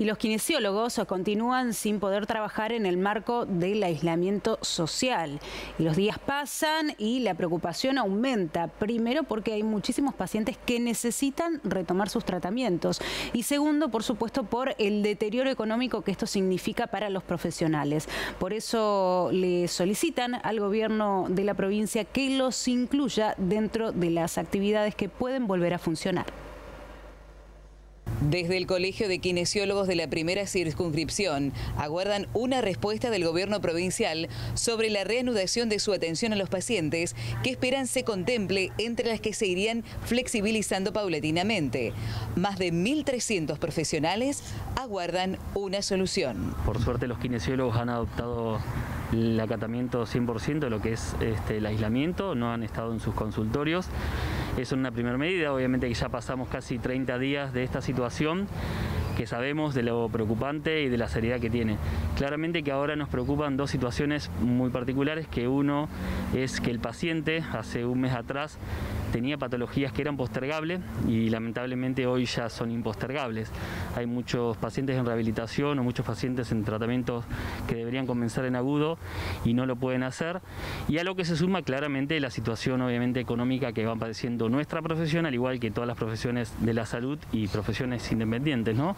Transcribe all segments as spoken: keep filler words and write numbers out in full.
Y los kinesiólogos continúan sin poder trabajar en el marco del aislamiento social. Y los días pasan y la preocupación aumenta. Primero, porque hay muchísimos pacientes que necesitan retomar sus tratamientos. Y segundo, por supuesto, por el deterioro económico que esto significa para los profesionales. Por eso le solicitan al gobierno de la provincia que los incluya dentro de las actividades que pueden volver a funcionar. Desde el Colegio de Kinesiólogos de la Primera Circunscripción aguardan una respuesta del gobierno provincial sobre la reanudación de su atención a los pacientes, que esperan se contemple entre las que se irían flexibilizando paulatinamente. Más de mil trescientos profesionales aguardan una solución. Por suerte los kinesiólogos han adoptado el acatamiento cien por ciento de lo que es este, el aislamiento, no han estado en sus consultorios. Es una primera medida, obviamente que ya pasamos casi treinta días de esta situación, que sabemos de lo preocupante y de la seriedad que tiene. Claramente que ahora nos preocupan dos situaciones muy particulares, que uno es que el paciente hace un mes atrás tenía patologías que eran postergables y lamentablemente hoy ya son impostergables. Hay muchos pacientes en rehabilitación o muchos pacientes en tratamientos que deberían comenzar en agudo y no lo pueden hacer. Y a lo que se suma claramente la situación obviamente económica que van padeciendo nuestra profesión, al igual que todas las profesiones de la salud y profesiones independientes, ¿no?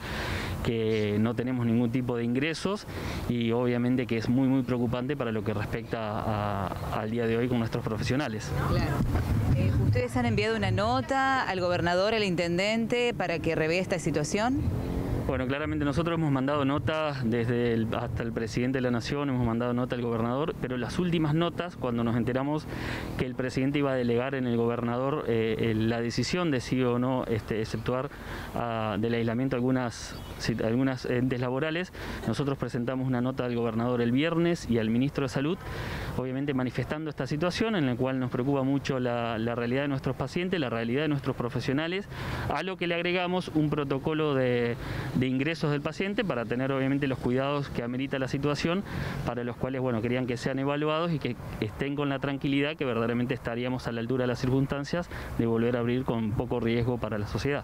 Que no tenemos ningún tipo de ingresos y obviamente que es muy muy preocupante para lo que respecta a, al día de hoy con nuestros profesionales. Claro. Eh, ¿Ustedes han enviado una nota al gobernador, al intendente, para que revea esta situación? Bueno, claramente nosotros hemos mandado notas desde el, hasta el presidente de la Nación, hemos mandado nota al gobernador, pero las últimas notas, cuando nos enteramos que el presidente iba a delegar en el gobernador eh, la decisión de sí o no este, exceptuar uh, del aislamiento algunas, algunas entes laborales, nosotros presentamos una nota al gobernador el viernes y al ministro de Salud, obviamente manifestando esta situación en la cual nos preocupa mucho la, la realidad de nuestros pacientes, la realidad de nuestros profesionales, a lo que le agregamos un protocolo de de ingresos del paciente para tener obviamente los cuidados que amerita la situación, para los cuales bueno querían que sean evaluados y que estén con la tranquilidad que verdaderamente estaríamos a la altura de las circunstancias de volver a abrir con poco riesgo para la sociedad.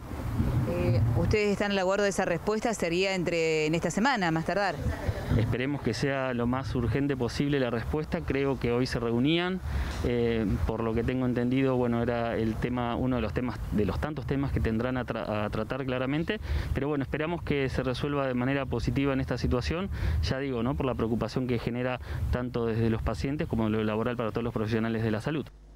Eh, ¿Ustedes están al acuerdo de esa respuesta? ¿Sería entre en esta semana, más tardar? Esperemos que sea lo más urgente posible la respuesta. Creo que hoy se reunían, eh, por lo que tengo entendido, bueno, era el tema, uno de los temas, de los tantos temas que tendrán a, tra a tratar claramente, pero bueno, esperamos que se resuelva de manera positiva en esta situación, ya digo, ¿no? Por la preocupación que genera tanto desde los pacientes como lo laboral para todos los profesionales de la salud.